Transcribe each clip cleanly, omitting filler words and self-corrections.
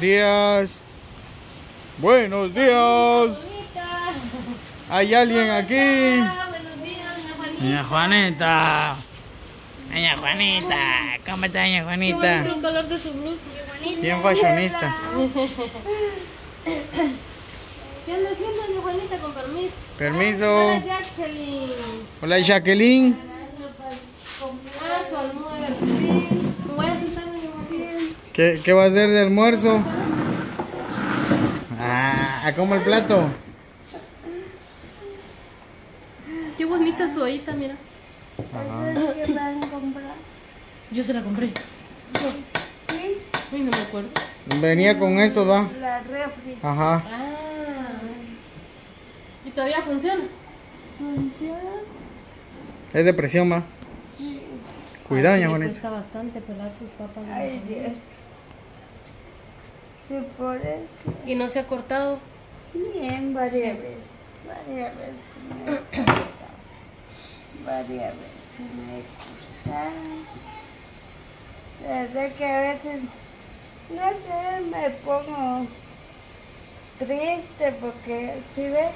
días. Buenos días. ¿Hay alguien aquí? Buenos días, Doña Juanita. Doña Juanita. ¿Cómo está, Doña Juanita? Qué bonito el color de su blusa. Bien fashionista. ¿Qué anda haciendo, doña Juanita, con permiso? Permiso. Hola, Jacqueline. Hola, Jacqueline. Ah, su almuerzo. Me voy a sentar, doña Juanita. ¿Qué va a hacer de almuerzo? Ah, ¿cómo el plato? Qué bonita su ollita, mira. Ajá. ¿Qué van a comprar? Yo se la compré. Sí, Ay, no me acuerdo. Venía con esto, va. la refri. Ajá. Ah. ¿Y todavía funciona? ¿Funciona? Es de presión, va. Sí. Cuidado, Sí, Doña le Juanita. cuesta bastante pelar sus papas. Ay, Dios. Sí, por eso. ¿Y no se ha cortado? Bien, varias veces. Varias veces me he cortado. Varias veces me he cortado. Desde que a veces, no sé, me pongo triste porque si ves,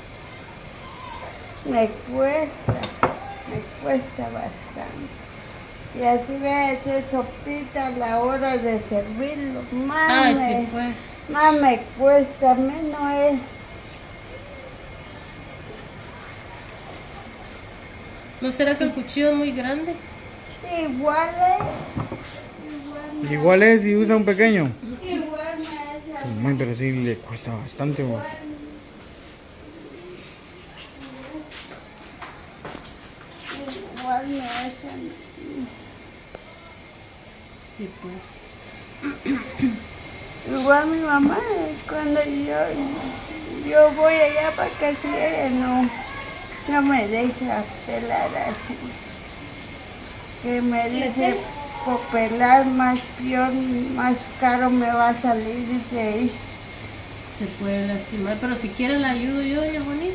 no, me cuesta bastante. Y así ves, hacer sopita a la hora de servirlo, más, Ay, sí, pues. más me cuesta, menos es. ¿No será que el cuchillo es muy grande? Igual es. Igual es si usa un pequeño. Igual me hace. Ay, pero sí le cuesta bastante, va. Igual me hacen. Sí, pues. Igual mi mamá, cuando yo voy allá para que si ella no me deja pelar así. Que me dice, por pelar más peor, más caro me va a salir, dice ella. Se puede lastimar, pero si quiere la ayudo yo, doña Juanita.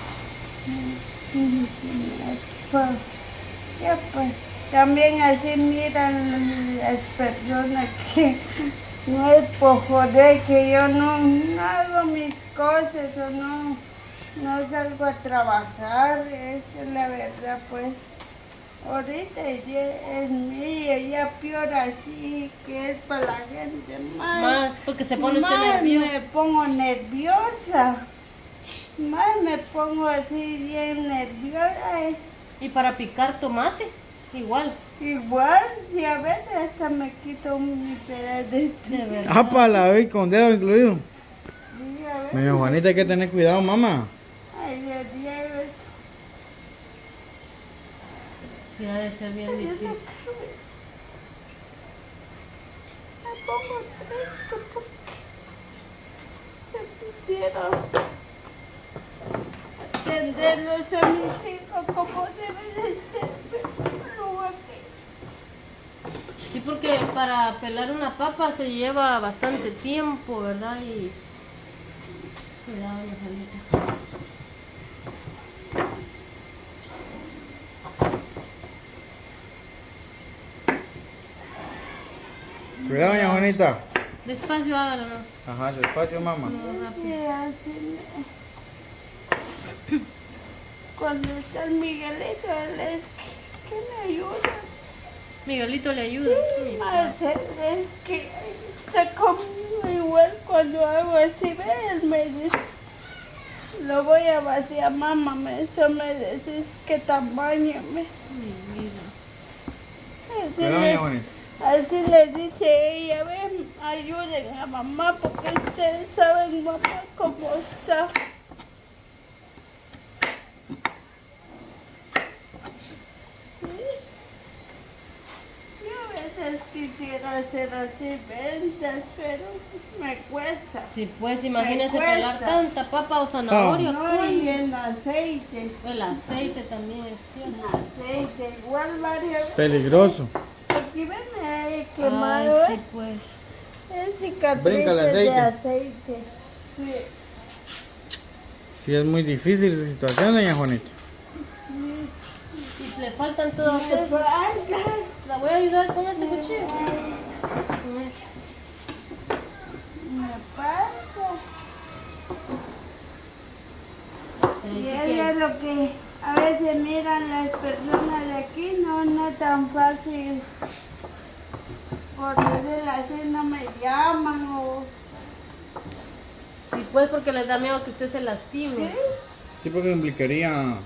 Pues, ya pues, también así miran las personas que no es por joder que yo no hago mis cosas o no salgo a trabajar, esa es la verdad pues. Ahorita ya es mía, ya peor así que es para la gente Más, porque se pone usted más nervioso. me pongo nerviosa, más me pongo así bien nerviosa. Y para picar tomate, igual. Igual, si a veces hasta me quito mi pedazo de De verdad. Ah, para la vez con dedo incluido. sí, a veces. Doña Juanita, hay que tener cuidado, mamá. Ay, de día Sí, ha de ser bien difícil. me pongo triste porque se quisieron atenderlos a mis hijos como debe de ser, pero no aquí. Sí, porque para pelar una papa se lleva bastante tiempo, ¿verdad? Y cuidado, doña Juanita. Cuidado, Doña Juanita. Despacio hágalo, ¿no? Ajá, despacio, mamá. No, rápido. Y así cuando está el Miguelito, él es que me ayuda. Miguelito le ayuda. Sí, Más él es que está conmigo igual cuando hago así, ve, él me dice, lo voy a vaciar, mamá, eso me decís que tamaño me. mi vida. Así Cuidado, Doña le, Juanita. así le dice ella, ven, ayuden a mamá porque ustedes saben mamá cómo está. Yo a veces quisiera hacer así ventas, pero me cuesta. Sí, pues imagínese Me cuesta. pelar tanta papa o zanahoria. No, y pues. en aceite. El aceite también es En cierto. aceite, igual varias veces. Peligroso. Aquí me he quemado, Ay, sí, pues. es Brinca el cicatrices aceite. de aceite. Sí. Sí, es muy difícil la situación, Doña Juanita. Y le faltan todas Me estas. falta. La voy a ayudar con este cuchillo. Con este. pasa. Sí, Y sí eso que- es lo que a veces miran las personas de aquí, no es tan fácil. Por decir así no me llaman o... Sí, pues porque les da miedo que usted se lastime. Sí, porque implicaría,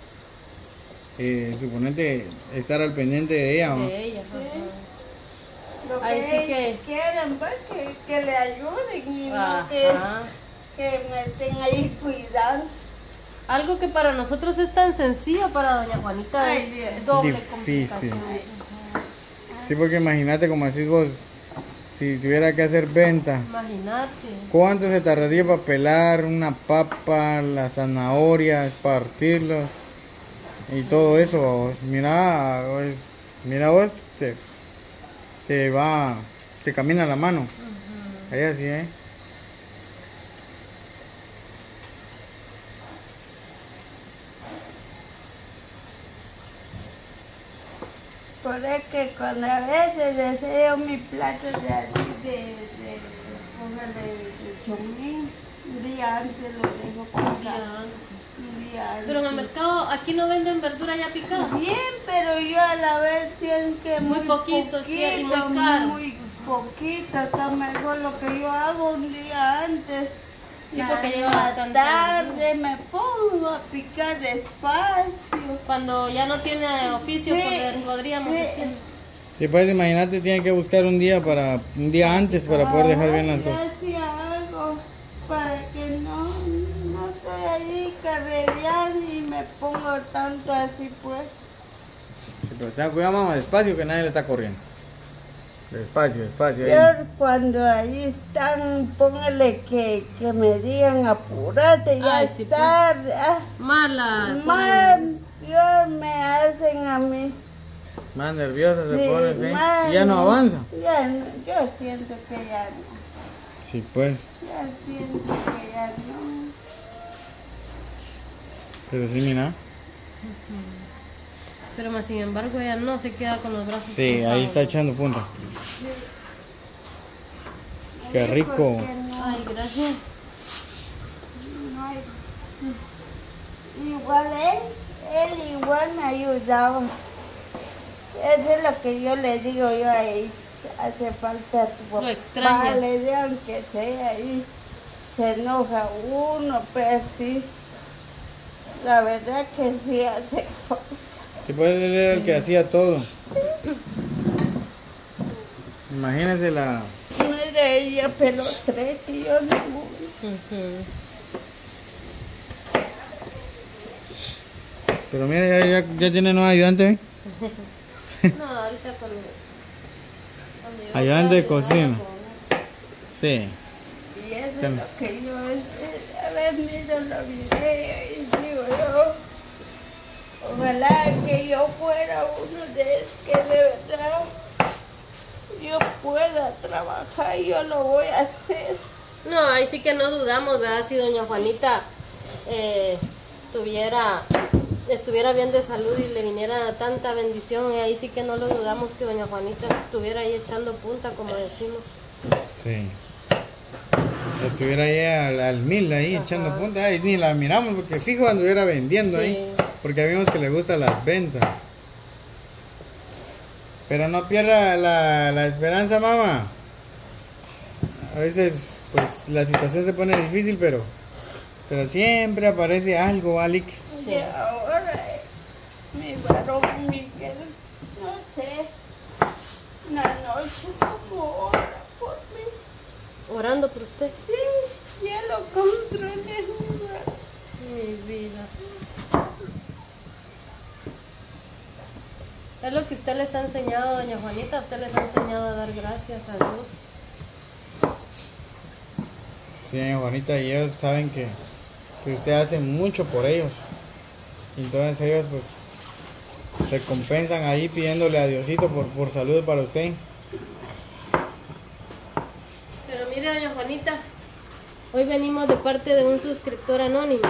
suponete, estar al pendiente de ella, ¿no? De ellas. Sí. Ajá. Lo que Ahí sí ellos que- quieren, pues, que le ayuden y no Ajá. que me estén ahí cuidando. Algo que para nosotros es tan sencillo, para doña Juanita Ay, es Dios. doble Difícil. complicación. Sí, porque imagínate, como decís vos, si tuviera que hacer venta, Imagínate. ¿cuánto se tardaría para pelar una papa, las zanahorias, partirlos y todo eso? Vos? Mira vos, te camina la mano. Ahí así, ¿eh? Por eso que cuando a veces deseo mi plato de así póngale de chomín, un día antes lo dejo comprar. Un día antes. Pero en el mercado aquí no venden verdura ya picada. Bien, pero yo a la vez siento que Muy poquito, sí, y muy caro. muy poquito, está mejor lo que yo hago un día antes. Sí, porque lleva En la bastante tarde me pongo a picar despacio. Cuando ya no tiene oficio, Sí, podríamos sí. decir. Sí, pues imagínate, tiene que buscar un día antes para poder dejar bien las Yo cosas. así hago para que no estoy ahí carrereando y me pongo tanto así pues. Sí, pero ten cuidado, mamá, despacio, que nadie le está corriendo. Despacio, despacio. Yo Ahí. cuando ahí están, póngale que me digan apúrate, ya Ay, es sí, pues. tarde. Mala. Más Dios me hacen a mí. Más nerviosa se Sí, pone, ¿sí? más Y ya no avanza. Ya no, yo siento que ya no. Sí, pues. Ya siento que ya no. Pero sí, mira. Pero más sin embargo ella no se queda con los brazos Sí, ahí cruzados. está echando punta. Qué Así rico. porque no- Ay, gracias. no hay- Igual él igual me ayudaba. Eso es lo que yo le digo yo ahí. Hace falta tu Lo papá, extraña. le digo, aunque sea ahí. Se enoja uno, pero sí. La verdad que sí hace falta. Sí, pues él era el que hacía todo. Imagínese la... Mire, ella peló 3 y yo ninguno. Ujú. Pero mira, ya tiene nueva ayudante, ¿eh? No, ahorita cuando yo Ayudante de vaya, cocina. con- Sí. Y eso ¿Qué? es lo que yo a ver, miro los videos y digo yo, ojalá que yo fuera uno de esos que de verdad yo pueda trabajar y yo lo voy a hacer. No, ahí sí que no dudamos, ¿verdad? Si doña Juanita estuviera bien de salud y le viniera tanta bendición, y ahí sí que no lo dudamos que doña Juanita estuviera ahí echando punta, como decimos. Sí. Estuviera ahí al 1000 ahí echando punta. Ay, ni la miramos porque fijo anduviera vendiendo Sí. ahí. Porque vimos que le gustan las ventas. Pero no pierda la esperanza, mamá. A veces, pues, la situación se pone difícil, pero siempre aparece algo, Alec. Sí. Y ahora mi varón Miguel, no sé, una noche como ora por mí. Orando por usted. Sí, ya lo controlé. Mi vida. Es lo que usted les ha enseñado, doña Juanita. Usted les ha enseñado a dar gracias a Dios. Sí, doña Juanita, y ellos saben que usted hace mucho por ellos. Y entonces ellos, pues, recompensan ahí pidiéndole a Diosito por salud para usted. Pero mire, doña Juanita, hoy venimos de parte de un suscriptor anónimo.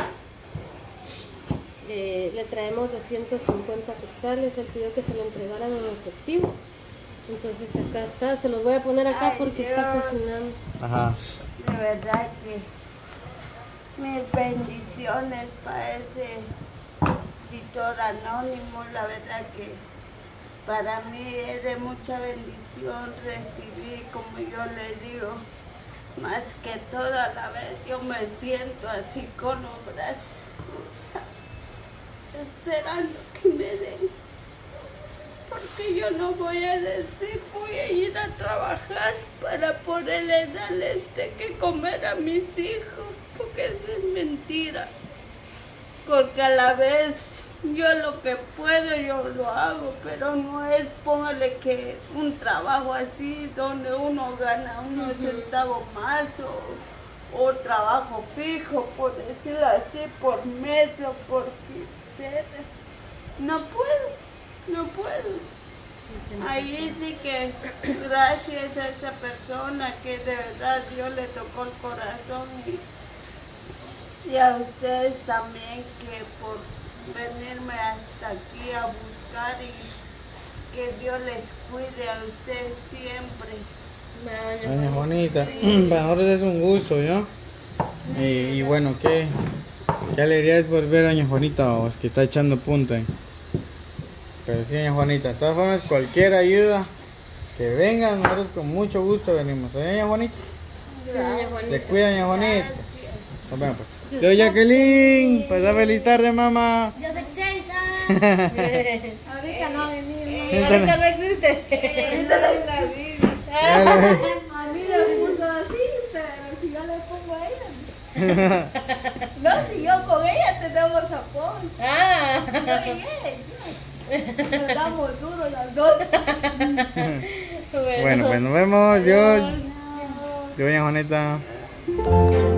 Le traemos 250 quetzales. Él pidió que se le entregaran en efectivo. Entonces acá está, se los voy a poner acá Ay, porque está Dios. cocinando. Ajá. De verdad que mis bendiciones para ese escritor anónimo, la verdad que para mí es de mucha bendición recibir, como yo le digo, más que todo a la vez yo me siento así con los brazos cruzados, esperando que me den. Porque yo no voy a decir, voy a ir a trabajar para poderle darles que comer a mis hijos, porque eso es mentira. Porque a la vez yo lo que puedo yo lo hago, pero no es, póngale que un trabajo así donde uno gana unos centavos más o trabajo fijo, por decirlo así, por mes o por quincena. No puedo. Ahí sí que gracias a esa persona que de verdad Dios le tocó el corazón y a ustedes también que por venirme hasta aquí a buscar y que Dios les cuide a ustedes siempre. Doña Juanita, para nosotros es un gusto, ¿yo? Y bueno, qué alegría es volver a Doña Juanita, vamos, que está echando punta. Pero sí, Doña Juanita, de todas formas, cualquier ayuda que venga, nosotros con mucho gusto venimos. ¿Oye, Doña Juanita? Sí, doña Juanita. Se cuida, Doña Juanita. Nos vemos, pues. Yo, Jacqueline, pues feliz tarde, mamá. Yo soy Celsa. Ahorita no venir. Ahorita no existe. A mí me puso así, pero si yo le pongo a ella. No, si yo con ella tenemos apoyo. Ah. Yo y ella. Nos damos duro las dos. Bueno, pues nos vemos. Yo, Doña Juanita.